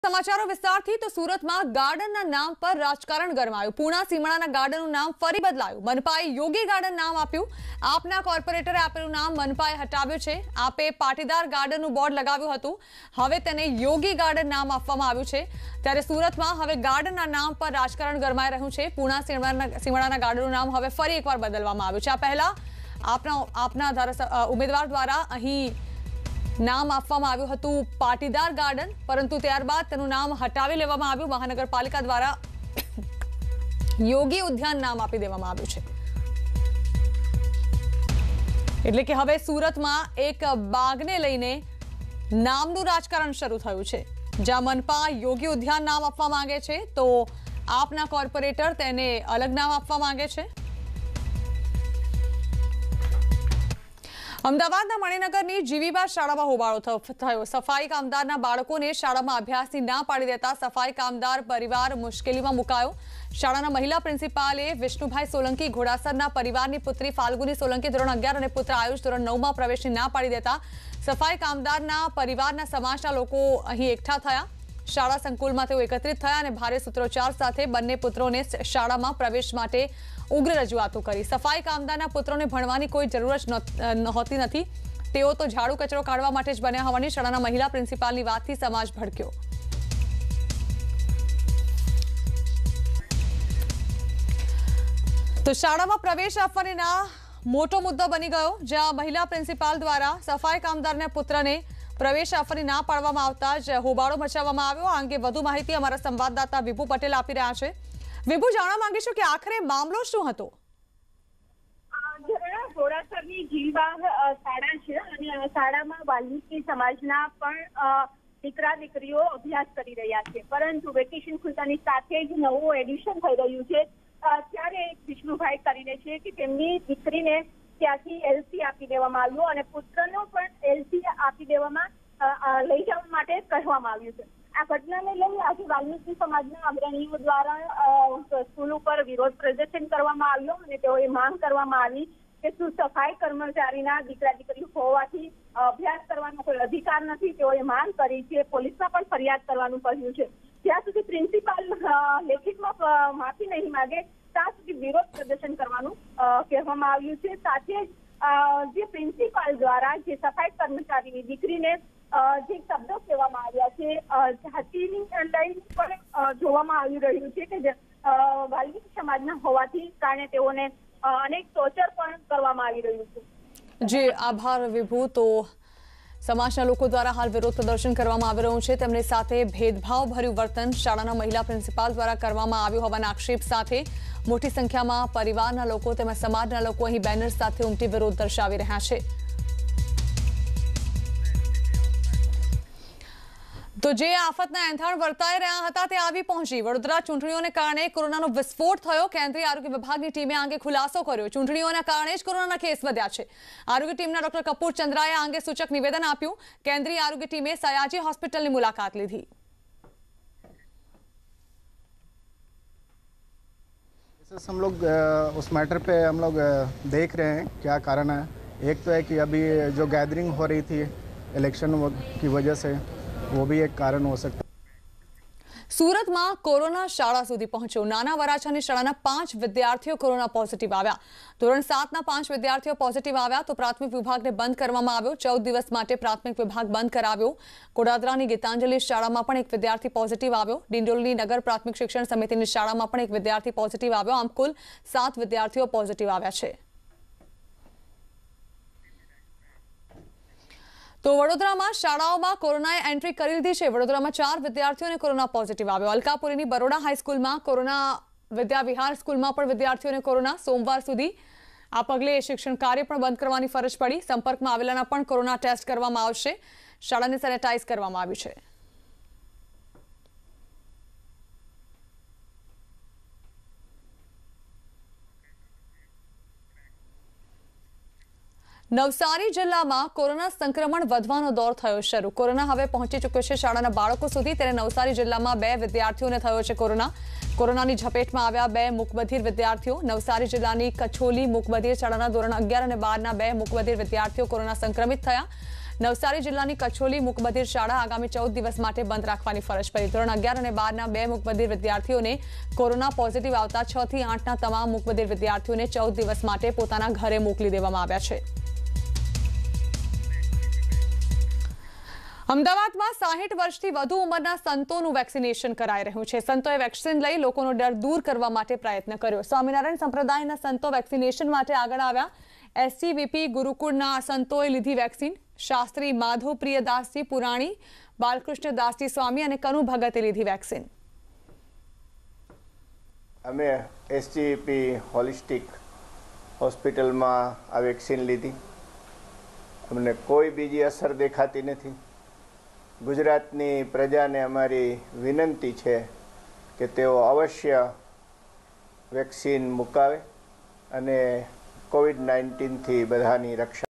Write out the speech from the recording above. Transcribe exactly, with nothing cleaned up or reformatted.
समाचारों विस्तारथी तो सूरतમાં ગાર્ડનના નામ પર રાજકારણ ગરમાયું। પૂણા સીમડાના ગાર્ડનનું નામ ફરી બદલાયું। મનપાએ યોગી ગાર્ડન નામ આપ્યું। આપના કોર્પોરેટરે આપેલું નામ મનપાએ હટાવ્યું છે। આપે પાટીદાર ગાર્ડનનું બોર્ડ લગાવ્યું હતું, હવે તેને યોગી ગાર્ડન નામ આપવામાં આવ્યું છે। ત્યારે સુરતમાં હવે ગાર્ડનના નામ પર રાજકારણ ગરમાઈ રહ્યું છે। પૂણા સીમડાના સીમડાના ગાર્ડનનું નામ હવે ફરી એકવાર બદલવામાં આવ્યું છે। આ પહેલા આપના આપના ધારાસભ્ય ઉમેદવાર દ્વારા અહીં नाम આપવામાં આવ્યું હતું પાટીદાર ગાર્ડન, પરંતુ ત્યારબાદ તેનું નામ હટાવી લેવામાં આવ્યું। મહાનગરપાલિકા દ્વારા યોગી ઉદ્યાન નામ આપી દેવામાં આવ્યું છે। એટલે કે હવે સુરતમાં એક બાગને લઈને નામનું રાજકારણ શરૂ થયું છે। જ્યાં મનપા યોગી ઉદ્યાન નામ આપવા માંગે છે તો આપના કોર્પોરેટર તેને અલગ નામ આપવા માંગે છે। અમદાવાદના મણિનગરની જીવીબા શાળામાં હોબાળો થયો। સફાઈ કામદારના બાળકોને શાળામાં અભ્યાસથી ના પાડી દેતા સફાઈ કામદાર પરિવાર મુશ્કેલીમાં મુકાયો। શાળાના મહિલા પ્રિન્સિપાલે વિષ્ણુભાઈ સોલંકી ઘોડાસરના પરિવારની પુત્રી ફાલ્ગુની સોલંકી ધોરણ અગિયાર અને પુત્ર આયુષ ધોરણ નવ માં પ્રવેશની ના પાડી દેતા સફાઈ કામદારના પરિવારના સમાજના લોકો અહીં એકઠા થયા। શાળા સંકુલમાં તેઓ એકત્રિત થયા અને ભારે સૂત્રોચ્ચાર સાથે બંને પુત્રોને શાળામાં પ્રવેશ માટે ઉગ્ર રજૂઆતો કરી। સફાઈ કામદારના પુત્રોને ભણવાની કોઈ જરૂર જ નહોતી નથી, તેઓ તો ઝાડુ કચરો કાઢવા માટે જ બન્યા હોવાની શાળાના મહિલા પ્રિન્સિપાલની વાતથી સમાજ ભડક્યો। તો શાળામાં પ્રવેશ આપવાની ના મોટો મુદ્દો બની ગયો, જ્યાં મહિલા પ્રિન્સિપાલ દ્વારા સફાઈ કામદારના પુત્રને પ્રવેશ આપવાની ના પાડવામાં આવતા જ હોબાળો મચાવવામાં આવ્યો। આ અંગે વધુ માહિતી અમારા સંવાદદાતા વિભુ પટેલ આપી રહ્યા છે। વિભુ, જાણવા માંગીશું કે આખરે મામલો શું હતો? ઘોડાસરની જીવીબા શાળા છે અને આ શાળામાં વાલ્મીકી સમાજના પણ દીકરા દીકરીઓ અભ્યાસ કરી રહ્યા છે, પરંતુ વેકેશન ખુલતાની સાથે જ નવું એડિશન થઈ રહ્યું છે। ત્યારે વિષ્ણુભાઈ કરીને છે કે તેમની દીકરીને ત્યાંથી એલસી આપી દેવામાં આવ્યું અને પુત્રનો પણ એલસી આપી દેવામાં લઈ જવા માટે કહેવામાં આવ્યું છે। આ ઘટનાને લઈ આજે વાલ્મીકી સમાજના અગ્રણીઓ દ્વારા સ્કૂલ ઉપર વિરોધ પ્રદર્શન કરવામાં આવ્યો અને તેઓએ માંગ કરવામાં આવી કે શું સફાઈ કર્મચારીના દીકરા દીકરી હોવાથી અભ્યાસ કરવાનો કોઈ અધિકાર નથી, તેઓએ માંગ કરી છે। પોલીસમાં પણ ફરિયાદ કરવાનું કહ્યું છે। જ્યાં સુધી પ્રિન્સિપાલ લેખિતમાં માફી નહીં માગે ત્યાં સુધી વિરોધ પ્રદર્શન કરવાનું કહેવામાં આવ્યું છે। સાથે જે પ્રિન્સિપાલ દ્વારા જે સફાઈ કર્મચારીની દીકરીને જે શબ્દો કહેવામાં આવ્યા છે, જાતિની લઈને પણ જોવામાં આવી રહ્યું છે કે વાલ્મીકી સમાજના હોવાથી કારણે તેઓને અનેક ટોર્ચર પણ કરવામાં આવી રહ્યું છે। જી આભાર વિભુ। તો સમાજના લોકો દ્વારા હાલ વિરોધ પ્રદર્શન કરવામાં આવી રહ્યું છે, તેમની સાથે ભેદભાવ ભર્યું વર્તન શાળાના મહિલા પ્રિન્સિપાલ દ્વારા કરવામાં આવ્યું હોવાના આક્ષેપ સાથે મોટી સંખ્યામાં પરિવારના લોકો તેમજ સમાજના લોકો અહીં બેનર સાથે ઉમટી વિરોધ દર્શાવી રહ્યા છે। તો જે આફતના એંધાણ વર્તાઈ રહ્યા હતા તે આવી પહોંચી। વડોદરા ચૂંટણીઓને કારણે કોરોનાનો વિસ્ફોટ થયો। કેન્દ્રીય આરોગ્ય વિભાગની ટીમે આ અંગે ખુલાસો કર્યો। ચૂંટણીઓના કારણે જ કોરોનાના કેસ વધ્યા છે। આરોગ્ય ટીમના ડોક્ટર કપૂર ચંદ્રાએ આ અંગે સૂચક નિવેદન આપ્યું। કેન્દ્રીય આરોગ્ય ટીમે સયાજી હોસ્પિટલની મુલાકાત લીધી। हम लोग उस मैटर पे हम लोग देख रहे हैं क्या कारण है। एक तो है कि अभी जो गैदरिंग हो रही थी इलेक्शन की वजह से, वो भी एक कारण हो सकता है। સુરતમાં કોરોના શાળા સુધી પહોંચ્યો। નાના વરાછાની શાળાના પાંચ વિદ્યાર્થીઓ કોરોના પોઝિટિવ આવ્યા। ધોરણ સાતના પાંચ વિદ્યાર્થીઓ પોઝિટિવ આવ્યા તો પ્રાથમિક વિભાગને બંધ કરવામાં આવ્યો। ચૌદ દિવસ માટે પ્રાથમિક વિભાગ બંધ કરાવ્યો। ગોડાદરાની ગીતાંજલિ શાળામાં પણ એક વિદ્યાર્થી પોઝિટિવ આવ્યો। ડિંડોલીની નગર પ્રાથમિક શિક્ષણ સમિતિની શાળામાં પણ એક વિદ્યાર્થી પોઝિટિવ આવ્યો। આમ કુલ સાત વિદ્યાર્થીઓ પોઝિટિવ આવ્યા છે। તો વડોદરામાં શાળાઓમાં કોરોનાએ એન્ટ્રી કરી લીધી છે। વડોદરામાં ચાર વિદ્યાર્થીઓને કોરોના પોઝિટિવ આવ્યો। અલકાપુરીની બરોડા હાઈસ્કૂલમાં કોરોના, વિદ્યા વિહાર સ્કૂલમાં પણ વિદ્યાર્થીઓને કોરોના। સોમવાર સુધી આ પગલે શિક્ષણ કાર્ય પણ બંધ કરવાની ફરજ પડી। સંપર્કમાં આવેલાના પણ કોરોના ટેસ્ટ કરવામાં આવશે। શાળાને સેનેટાઇઝ કરવામાં આવી છે। નવસારી જિલ્લામાં કોરોના સંક્રમણ વધવાનો દોર થયો શરૂ। કોરોના હવે પહોંચી ચૂક્યો છે શાળાના બાળકો સુધી। ત્યારે નવસારી જિલ્લામાં બે વિદ્યાર્થીઓને થયો છે કોરોના। કોરોનાની ઝપેટમાં આવ્યા બે મૂકબધિર વિદ્યાર્થીઓ। નવસારી જિલ્લાની કછોલી મૂકબધિર શાળાના ધોરણ અગિયાર અને બારના બે મૂકબધિર વિદ્યાર્થીઓ કોરોના સંક્રમિત થયા। નવસારી જિલ્લાની કચોલી મુકબધિર શાળા આગામી ચૌદ દિવસ માટે બંધ રાખવાની ફરજ પડી। ધોરણ અગિયાર અને બારના બે મુકબધિર વિદ્યાર્થીઓને કોરોના પોઝિટિવ આવતા છ થી આઠના તમામ મુકબધિર વિદ્યાર્થીઓને ચૌદ દિવસ માટે પોતાના ઘરે મોકલી દેવામાં આવ્યા છે। અમદાવાદમાં સાહીઠ વર્ષથી વધુ ઉંમરના સંતોનું વેક્સિનેશન કરાઈ રહ્યું છે। સંતોએ વેક્સિન લઈ લોકોનો ડર દૂર કરવા માટે પ્રયત્ન કર્યો। સ્વામિનારાયણ સંપ્રદાયના સંતો વેક્સિનેશન માટે આગળ આવ્યા। એસસીવીપી ગુરુકુળના સંતોએ લીધી વેક્સિન। શાસ્ત્રી માધવ પ્રિયદાસજી પુરાણી, બાલકૃષ્ણ દાસજી સ્વામી અને કનુ ભગતે લીધી વેક્સિન। અમે એસજીવીપી હોલિસ્ટિક હોસ્પિટલમાં આ વેક્સિન લીધી। અમને કોઈ બીજી અસર દેખાતી નથી। ગુજરાતની પ્રજાને અમારી વિનંતી છે કે તેઓ અવશ્ય વેક્સિન મુકાવે અને કોવિડ નાઇન્ટીનથી બધાની રક્ષા